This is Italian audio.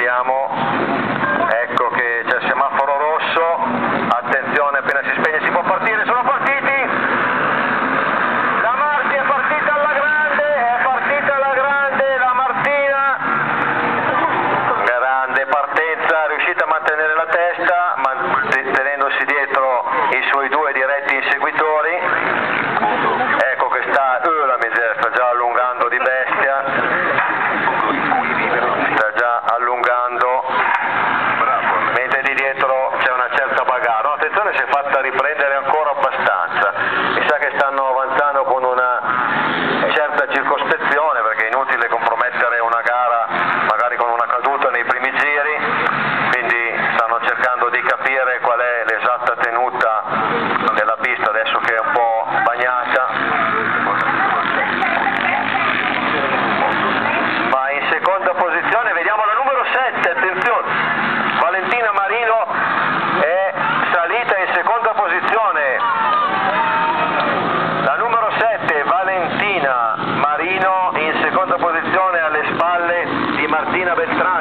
vediamo, ecco che c'è il semaforo rosso, attenzione, appena si spegne si può partire, sono partiti, la Marti è partita alla grande, la Martina, grande partenza, è riuscita a mantenere la testa, tenendosi dietro i suoi due diretti inseguitori, ecco che sta, la miseria, sta già allungando di bestia, sta già allungando, mentre di dietro c'è una certa bagarre. No, attenzione, si è fatta riprendere ancora abbastanza, mi sa che stanno avanzando con una certa circospezione, perché è inutile compromettere una gara magari con una caduta nei primi giri, quindi stanno cercando di capire qual è l'esatta tenuta della pista adesso che è un po' bagnata. Ma in seconda posizione vediamo la numero 7, attenzione, Valentina Marino è salita in seconda posizione, la numero 7 Valentina Marino in seconda posizione alle spalle di Martina Beltrami.